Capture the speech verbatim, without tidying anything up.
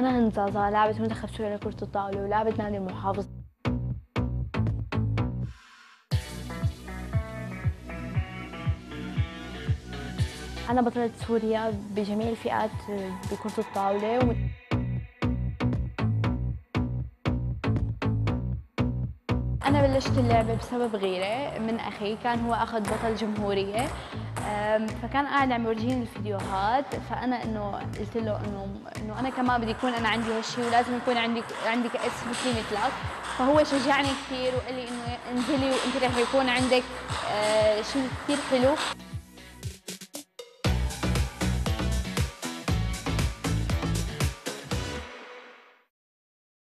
أنا هند زازا، لاعبة منتخب سوريا لكرة الطاولة ولاعبة نادي المحافظة. أنا بطلة سوريا بجميع الفئات بكرة الطاولة. أنا بلشت اللعبة بسبب غيرة من أخي، كان هو أخذ بطل جمهورية، فكان قاعد عم يورجيني الفيديوهات، فأنا إنه قلت له إنه إنه أنا كمان بدي يكون أنا عندي هالشيء ولازم يكون عندي عندي كأس مثلي مثلك، فهو شجعني كثير وقال لي إنه انزلي وأنت رح يكون عندك شيء كثير حلو.